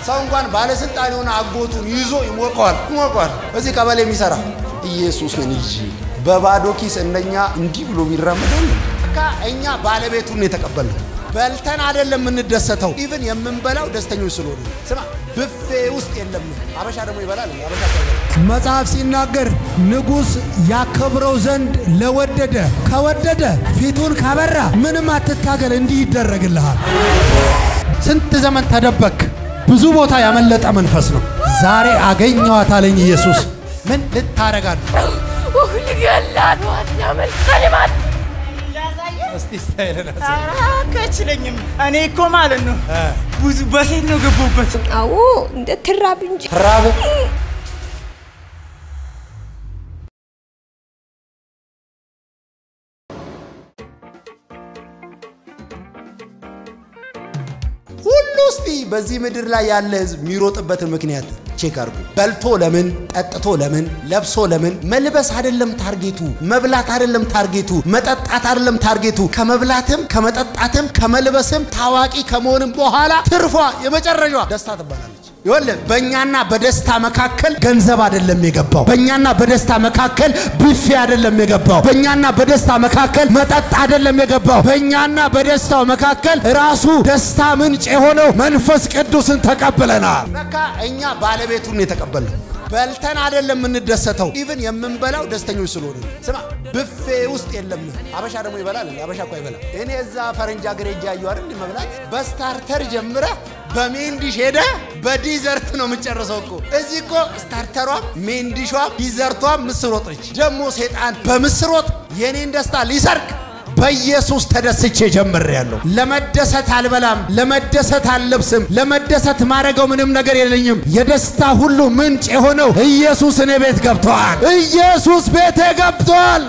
ሰው እንኳን ባለስልጣን የሆነ አጎቱን ይዞ ይሞቀዋል እዚህ ቀበሌ የሚሰራ ኢየሱስ ነን እንጂ በባዶ ኪስ እንደኛ እንዲህ ብሎ ቢራመደው እኛ ባለቤቱን የተቀበለው በልተን አይደለም እንደሰተው ኢቭን የምንበላው ደስተኞች ስለሆነ ስማ ብፌ ውስጥ የለም አበሻ ደግሞ ይበላል አበሻ መጽሐፍ ሲናገር ንጉስ ያከብረው ዘንድ ለወደደ ከወደደ ፊቱን ካበራ ምንም አትታገል እንዲህ ይደረግልሃል ስንት ዘመን ተደበክ ብዙ ቦታ ያመለጠ መንፈስ ነው ዛሬ አገኘዋት አለኝ ኢየሱስ ምን ልታረጋል ወልገላን ወጣመል ከለማት እስቲ ስታይለና ከችለኝም እኔ እኮ ማለት ነው ብዙ በሴት ነው ገቦበት አዎ እንደ ትራብ እንጂ ትራብ ሁሉስቲ በዚህ ምድር ላይ ያለ ህዝብ ሚሮጥበት ምክንያት ቼክ አርጉ በልቶ ለምን ጠጥቶ ለምን ለብሶ ለምን መልበስ አይደለም ታርጌቱ መብላት አይደለም ታርጌቱ መጠጣት አይደለም ታርጌቱ ከመብላትም ከመጠጣትም ከመልበስም ታዋቂ ከመሆንም በኋላ ትርፏ የመጨረሻዋ ደስታ ትባላለች ይወለ በእኛና በደስታ መካከል ገንዘብ አይደለም የገባው በእኛና በደስታ መካከል ቢፌ አይደለም የገባው በእኛና በደስታ መካከል መጠጥ አይደለም የገባው በእኛና በደስታው መካከል ራሱ ደስታ ምንጭ የሆነው መንፈስ ቅዱስን ተቀበለናል በቃ እኛ ባለቤቱን የተቀበለው በልተን አይደለም እንደሰተው ኢቭን የምንበላው ደስተኞች ስለሆነ ስማ ብፌ ውስጥ የለም አበሻ ደግሞ ይበላል አበሻ እኮ ይበላል እኔ እዛ ፈረንጅ አገር እያዩ አይደል መብላት በስታርተር ጀምረ በሜን ዲሽ ሄደ በዲዘርት ነው የምንጨርሰው እኮ እዚህ እኮ ስታርተሯ ሜን ዲሿ ዲዘርቷ ምስር ወጥ ነች ደግሞ ሰይጣን በምስር ወጥ የኔን ደስታ ሊሰርቅ በኢየሱስ ተደስቼ ጀምሬያለሁ ለመደሰት አልበላም ለመደሰት አልለብስም ለመደሰት ማረገው ምንም ነገር የለኝም የደስታ ሁሉ ምንጭ የሆነው ኢየሱስ እኔ ቤት ገብቷል ኢየሱስ ቤቴ ገብቷል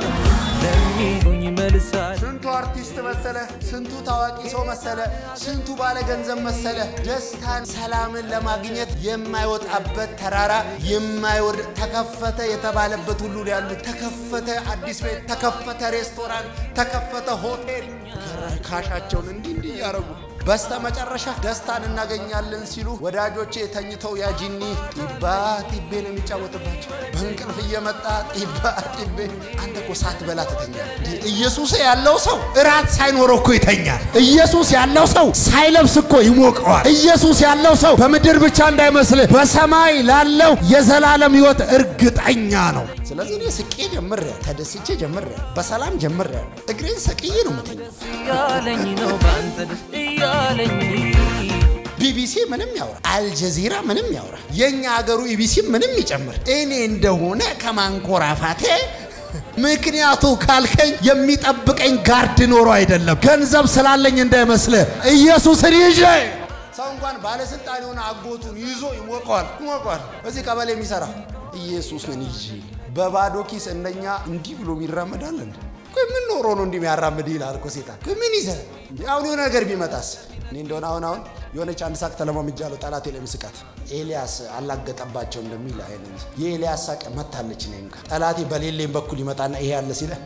ስንቱ አርቲስት መሰለ ስንቱ ታዋቂ ሰው መሰለ ስንቱ ባለ ገንዘብ መሰለ ደስታን ሰላምን ለማግኘት የማይወጣበት ተራራ የማይወርድ ተከፈተ የተባለበት ሁሉ ያሉ ተከፈተ አዲስ ቤት ተከፈተ ሬስቶራንት ተከፈተ ሆቴል ካሻቸውን እንዲህ ያረጉ በስተመጨረሻ ደስታን እናገኛለን ሲሉ ወዳጆቼ ተኝተው ያጂኒ ጢቤ ነው የሚጫወትባቸው በእንቅልፍ እየመጣ ጢቤ አንተ እኮ ሳትበላ ትተኛለህ ኢየሱስ ያለው ሰው እራት ሳይኖረው እኮ ይተኛል ኢየሱስ ያለው ሰው ሳይለብስ እኮ ይሞቀዋል ኢየሱስ ያለው ሰው በምድር ብቻ እንዳይመስል በሰማይ ላለው የዘላለም ሕይወት እርግጠኛ ነው ስለዚህ እኔ ስቄ ጀምሬያለሁ ተደስቼ ጀምሬያለሁ በሰላም ጀምሬያለሁ እግሬን ሰቅዬ ነው የምተኛው ያለኝ ነው ባንተ ያለኝ ቢቢሲ ምንም ያወራ አልጀዚራ ምንም ያወራ የኛ ሀገሩ ኢቢሲ ምንም ይጨምር እኔ እንደሆነ ከማንኮራፋቴ ምክንያቱ ካልከኝ የሚጠብቀኝ ጋርድ ኖሮ አይደለም ገንዘብ ስላለኝ እንዳይመስል ኢየሱስን ይዤ ሰው እንኳን ባለስልጣን የሆነ አጎቱን ይዞ ይሞቀዋል እዚህ ቀበሌ የሚሰራ ኢየሱስ ነን እንጂ በባዶ ኪስ እንደኛ እንዲህ ብሎ ቢራመዳል እንዴ ምን ኖሮ ነው እንደሚያራምድ ይላል እኮ ሰይጣን ምን ይዘ አሁን የሆነ ነገር ቢመጣስ እኔ እንደሆነ አሁን የሆነች አንድ ሳቅ ተለማምጃለሁ ጠላቴ ለምስቃት ኤልያስ አላገጠባቸው እንደሚል አይነት የኤልያስ ሳቅ መታለች ነኝካ ጠላቴ በሌሌም በኩል ይመጣና ይሄ ያለ ሲለ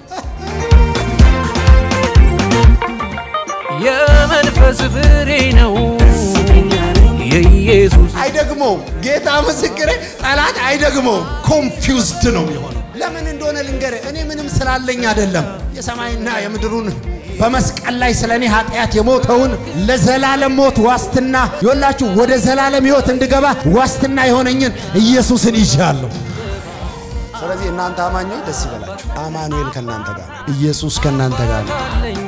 የመንፈስ ፍሬ ነው የኢየሱስ አይደግመው ጌታ ምስክሬ ጠላት አይደግመው ኮንፊውዝድ ነው የሚሆነው ለምን እንደሆነ ልንገር እኔ ምንም ስላለኝ አይደለም የሰማይና የምድሩን በመስቀል ላይ ስለኔ ኃጢያት የሞተውን ለዘላለም ሞት ዋስትና ይወላችሁ ወደ ዘላለም ሕይወት እንድገባ ዋስትና የሆነኝን ኢየሱስን ይዣለሁ ስለዚህ እናንተ አማኞች ደስ ይበላችሁ አማኑኤል ከናንተ ጋር ኢየሱስ ከናንተ ጋር ነው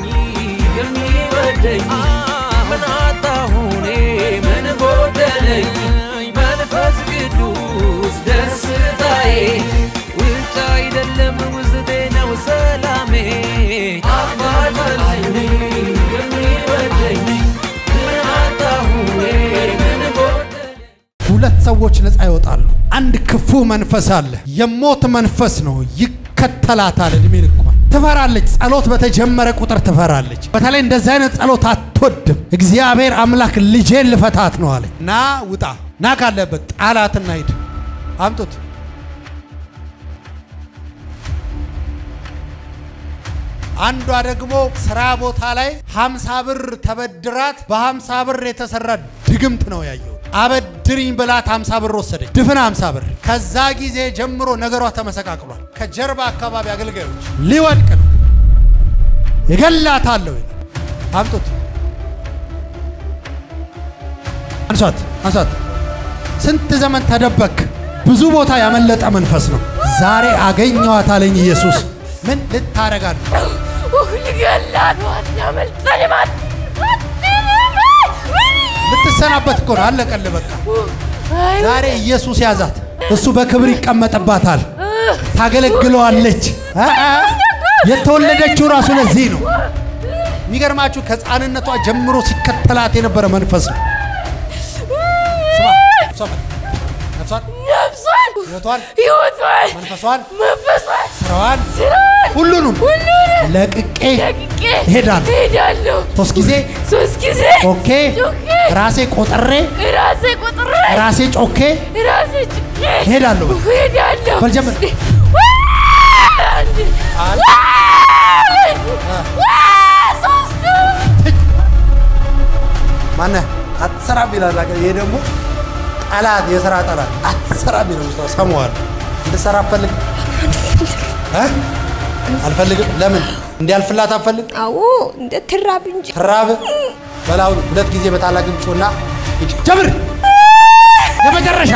ምን አጣሁኔ ምን ጎደለኝ መንፈስ ቅዱስ ደስታዬ ውጭ አይደለም ውስጤ ነው ሰላሜ አባታለኝ የሚወደኝ ምን አጣሁኔ ምን ጎደለኝ ሁለት ሰዎች ነፃ ይወጣሉ አንድ ክፉ መንፈስ አለ የሞት መንፈስ ነው ይከተላታል እድሜ ልኳን ትፈራለች ጸሎት በተጀመረ ቁጥር ትፈራለች በተለይ እንደዚህ አይነት ጸሎት አትወድም እግዚአብሔር አምላክ ልጄን ልፈታት ነው አለ ና ውጣ ና ካለበት ጣላትና ሂድ አምጡት አንዷ ደግሞ ስራ ቦታ ላይ 50 ብር ተበድራት በ50 ብር የተሰራ ድግምት ነው ያየው አበድሪኝ ብላት 50 ብር ወሰደች። ድፍን 50 ብር። ከዛ ጊዜ ጀምሮ ነገሯ ተመሰቃቅሏል። ከጀርባ አካባቢ አገልጋዮች ሊወድቅ ነው ይገላታል። አምጡት አንሷት። ስንት ዘመን ተደበክ። ብዙ ቦታ ያመለጠ መንፈስ ነው። ዛሬ አገኘዋት አለኝ ኢየሱስ። ምን ልታረጋት? ልገላት ነው። አታመልጠኝ ማለት ልትሰናበት እኮ ነው። አለቀልህ በቃ። ዛሬ ኢየሱስ ያዛት። እሱ በክብር ይቀመጥባታል። ታገለግለዋለች። የተወለደችው ራሱ ለዚህ ነው። የሚገርማችሁ ከሕፃንነቷ ጀምሮ ሲከተላት የነበረ መንፈስ ነው። ነፍሷን መንፈሷን ስራዋን ሁሉንም ለቅቄ ሄዳለሁ። ሶስት ጊዜ ኦኬ ራሴ ቆጥሬ ራሴ ጮኬ ሄዳለሁ። በልጀምር ማነ አትሰራም ይላል። ይሄ ደግሞ ጠላት የሥራ ጠላት አትሰራም ይላል። ሰማዋል እንድሰራ አልፈልግም። ለምን እንዲያልፍላት አትፈልግ? አዎ እንደ ትራብ እንጂ ትራብ በላው። ሁለት ጊዜ በታላቅ ድምፅና ጀምር። የመጨረሻ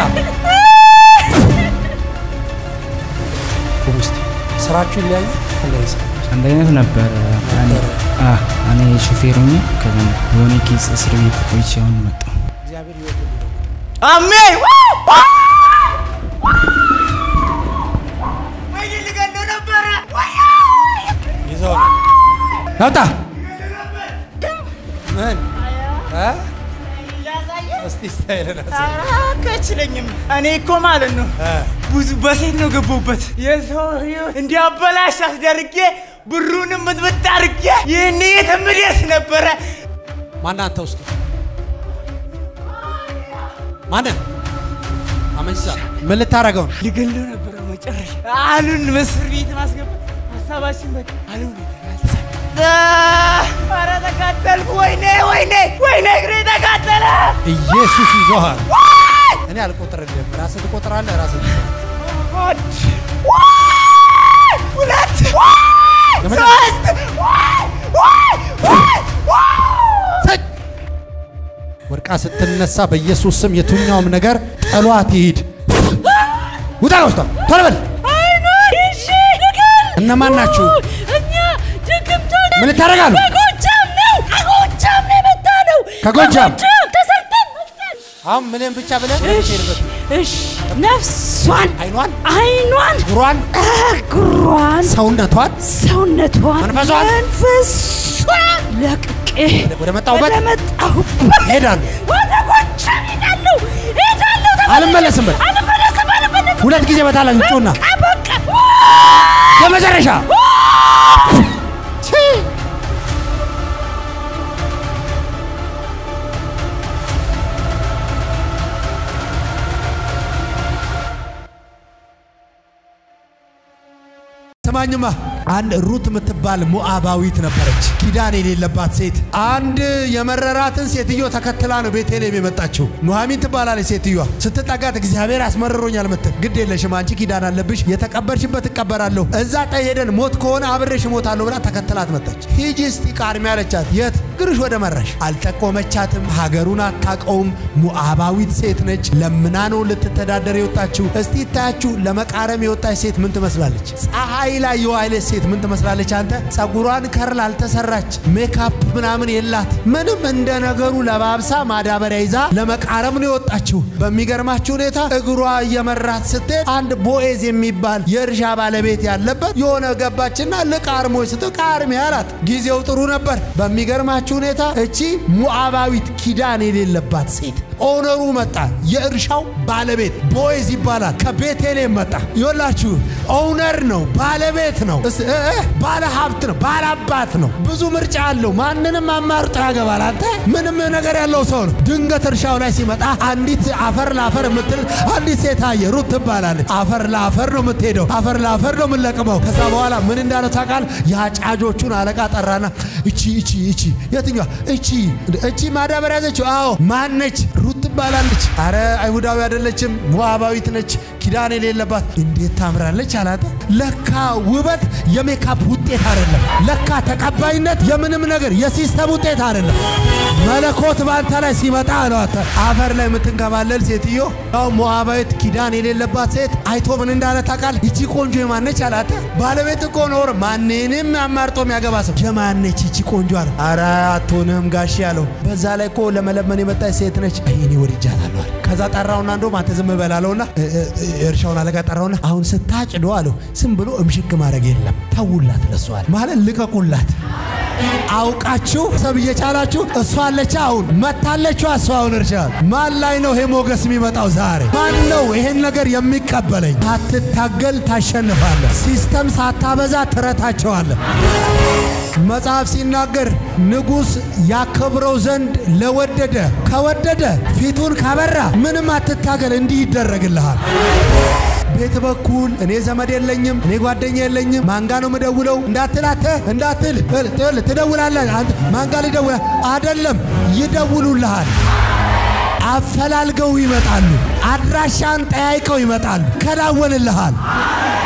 ውስጥ ስራችሁ ይለያል። አንድ አይነት ነበር። እኔ ሹፌር ሆኜ ከዛ የሆነ ኬስ እስር ቤት ቆይቼ አሁን መጣሁ። እግዚአብሔር ይወድልኝ። አሜን። ወይ ልገለው ነበር። ይዘው ናውጣ ምን እስቲ ስታይለና ከችለኝም እኔ እኮ ማለት ነው ብዙ በሴት ነው ገቦበት የሰው ህይወት እንዲያበላሽ አስደርጌ ብሩንም ምጥምጥ አድርጌ ይህን የተምደስ ነበረ። ማን አንተ ውስጥ ማን አመንሳ ምን ልታረጋው? ልገለው ነበር መጨረሻ አሉን መስር ቤት ማስገባት ሐሳባችን በቃ አሉን ኧረ ተቃጠልኩ። ወይኔ እግሬ ተቃጠለ። ኢየሱስ ይዞሃል። እኔ አልቆጥርልህም። ራስህ ትቆጥራለህ። ራስህ ሁለት ወርቃ ስትነሳ በኢየሱስ ስም የቱኛውም ነገር ጠሏት ይሂድ። ውጣ ወስታ ቶሎ በል። እነማን ናችሁ? ምን ታረጋሉ? ከጎጃም ነው የመጣነው። ከጎጃም ተሰርተን አሁን ምንም ብቻ ብለን እሺ ነፍሷን አይኗን እግሯን ሰውነቷን መንፈሷን ለቅቄ ወደ መጣሁበት ሄዳለሁ። ወደ ጎጃም ሄዳለሁ። አልመለስም። ሁለት ጊዜ በታላቅ ጮና በመጨረሻ ሰማኝማ። አንድ ሩት የምትባል ሞዓባዊት ነበረች፣ ኪዳን የሌለባት ሴት። አንድ የመረራትን ሴትዮ ተከትላ ነው ቤቴልሔም የመጣችው። ኑሃሚን ትባላለች ሴትዮዋ። ስትጠጋት እግዚአብሔር አስመርሮኛል ምትል፣ ግድ የለሽም አንቺ ኪዳን አለብሽ፣ የተቀበርሽበት እቀበራለሁ፣ እዛ ሄደን ሞት ከሆነ አብሬሽ እሞታለሁ ብላ ተከትላት መጣች። ሂጂ እስቲ ቃርሚ አለቻት። የት ግርሽ ወደ መራሽ። አልጠቆመቻትም። ሀገሩን አታውቀውም። ሞዓባዊት ሴት ነች። ለምና ነው ልትተዳደር የወጣችው። እስቲ ታያችሁ ለመቃረም የወጣች ሴት ምን ትመስላለች? ፀሐይ ላይ የዋለች ሴት ምን ትመስላለች? አንተ ጸጉሯን ከርል አልተሰራች፣ ሜካፕ ምናምን የላት፣ ምንም እንደ ነገሩ ለባብሳ ማዳበሪያ ይዛ ለመቃረም ነው የወጣችው። በሚገርማችሁ ሁኔታ እግሯ እየመራት ስትሄድ አንድ ቦዔዝ የሚባል የእርሻ ባለቤት ያለበት የሆነ ገባችና ለቃርሞች ስትቃርም ያላት ጊዜው ጥሩ ነበር። በሚገርማችሁ ሁኔታ እቺ ሞዓባዊት ኪዳን የሌለባት ሴት ኦነሩ መጣ። የእርሻው ባለቤት ቦዔዝ ይባላል። ከቤቴልሔም መጣ። ይወላችሁ ኦነር ነው፣ ባለቤት ነው፣ ባለ ሀብት ነው፣ ባለ አባት ነው። ብዙ ምርጫ አለው። ማንንም አማርጦ ያገባል። አንተ ምንም ነገር ያለው ሰው ነው። ድንገት እርሻው ላይ ሲመጣ አንዲት አፈር ለአፈር የምትል አንዲት ሴት አየ። ሩት ትባላለች። አፈር ለአፈር ነው የምትሄደው፣ አፈር ለአፈር ነው የምንለቅመው። ከዛ በኋላ ምን እንዳለ ታውቃለህ? የአጫጆቹን አለቃ ጠራና እቺ የትኛዋ እቺ ማዳበሪያ ያዘችው? አዎ ማነች? ሩት ትባላለች። አረ አይሁዳዊ አይደለችም ሞዓባዊት ነች ኪዳን የሌለባት እንዴት ታምራለች አላተ ለካ ውበት የሜካፕ ውጤት አይደለም ለካ ተቀባይነት የምንም ነገር የሲስተም ውጤት አይደለም መለኮት ባንተ ላይ ሲመጣ አሏተ አፈር ላይ ምትንከባለል ሴትዮ ያው ሞዓባዊት ኪዳን የሌለባት ሴት አይቶ ምን እንዳለ ታውቃል እቺ ቆንጆ የማነች አላተ ባለቤት እኮ ኖር ማንንም አማርጦ የሚያገባ ሰው የማነች እቺ ቆንጆ አለ አረ አትሆንም ጋሽ ያለው በዛ ላይ እኮ ለመለመን የመጣች ሴት ነች አይኔ ወድጃታለሁ ከዛ ጠራውና እንደውም አንተ ዝም በላለውና እርሻውን አለቃ ጠራውና አሁን ስታጭዶ አለው ዝም ብሎ እምሽክ ማድረግ የለም ተውላት ለሷል ማለት ልቀቁላት አውቃችሁ ሰብ እየቻላችሁ እሷ አለች አሁን መታለች እሷ አሁን እርሻ ማን ላይ ነው ሄሞገስ የሚመጣው ዛሬ ማን ነው ይሄን ነገር የሚቀበለኝ አትታገል ታሸንፋለህ ሲስተም ሳታበዛ ትረታቸዋለህ መጽሐፍ ሲናገር ንጉስ ያከብረው ዘንድ ለወደደ ከወደደ ፊቱን ካበራ ምንም አትታገል እንዲህ ይደረግልሃል ቤት በኩል እኔ ዘመድ የለኝም እኔ ጓደኛ የለኝም ማንጋ ነው መደውለው እንዳትል ትደውላለህ አንተ ማንጋ ሊደውል አይደለም ይደውሉልሃል አፈላልገው ይመጣሉ አድራሻን ጠያይቀው ይመጣሉ ከዳወልልሃል